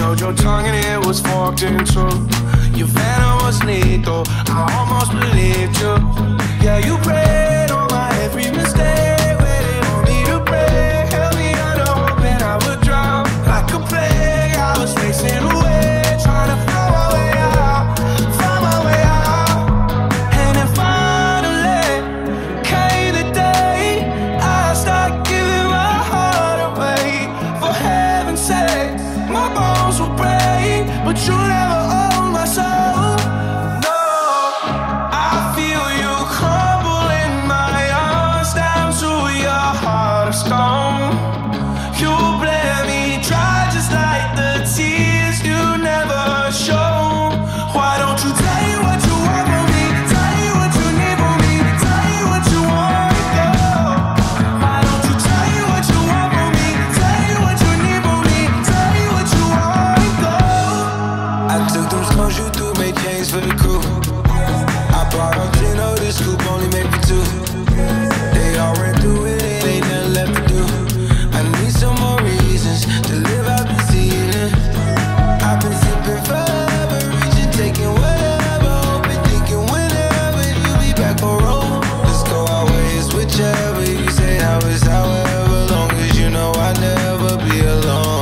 showed your tongue and it was forked in two. Your venom was lethal, I almost believed you. Yeah, you prayed on my every mistake, waited on me to break. Held me under, hoping I would drown. Like a plague, I was racing away, trying to find my way out, find my way out. And then finally came the day I started giving my heart away. For heaven's sake, my bones will break, but you never own my soul. No, I feel you crumble in my arms down to your heart of stone. You bled me dry just like the tears you never show. Why don't you tell me what you want from me? Tell me what you need from me. Tell me what you want, girl. Why don't you tell me what you want from me? Tell me what you need from me. Tell me what you want, girl. I took them stones you threw, made chains for the crew. I brought up Gino, this scoop only made for two. They all ran through it, it ain't nothing left to do. I need some more reasons to live out this evening. I've been sipping forever, reaching, taking whatever, hoping, thinking whenever you be back on road. Let's go our ways, whichever you say, how is however long as you know I'll never be alone.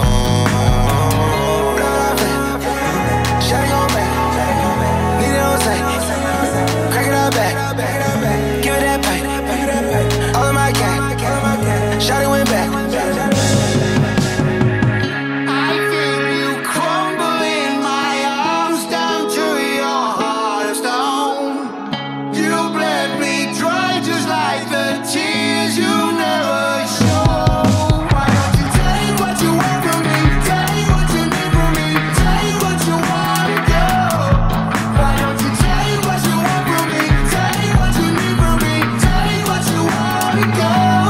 Shawty gon' back, need it on sight, crack it all back, give it that pipe, all of my gang, shawty went back. I feel you crumble in my arms down to your heart of stone. You bled me dry just like the tears you never show. Why don't you tell me what you want from me? Tell me what you need from me. Tell me what you want, girl. Why don't you tell me what you want from me? Tell me what you need from me. Tell me what you want, girl.